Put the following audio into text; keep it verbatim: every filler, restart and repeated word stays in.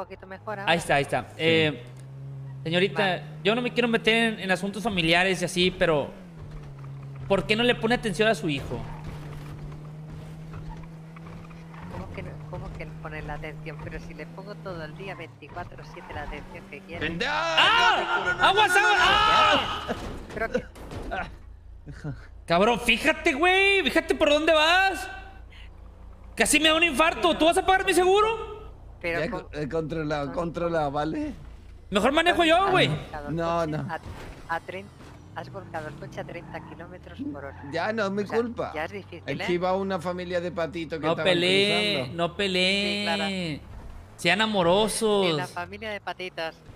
poquito mejor ahora. Ahí está, ahí está. Eh, señorita, Vale. yo no me quiero meter en, en asuntos familiares y así, pero ¿por qué no le pone atención a su hijo? ¿Cómo que, no, ¿Cómo que poner la atención? Pero si le pongo todo el día veinticuatro siete la atención que quiere. ¡Vende! ¡Ah! ¡Aguas, aguas! ¡Ah! Creo que... Cabrón, fíjate, güey. Fíjate por dónde vas. Casi me da un infarto. ¿Tú vas a pagar mi seguro? Pero Ya, con- eh, controlado, controlado, ¿vale? Mejor manejo yo, güey. has volcado el No, coche no. A, a treinta, has volcado el coche a treinta kilómetros por hora. Ya no es mi O sea, culpa. ya es difícil, Es ¿eh? que iba una familia de patitos que No estaban peleen, cruzando. no peleen. Sí, Clara. Sean En la amorosos. familia de patitas.